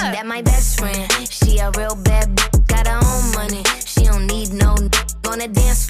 That my best friend. She a real bad bitch, got her own money. She don't need no on the dance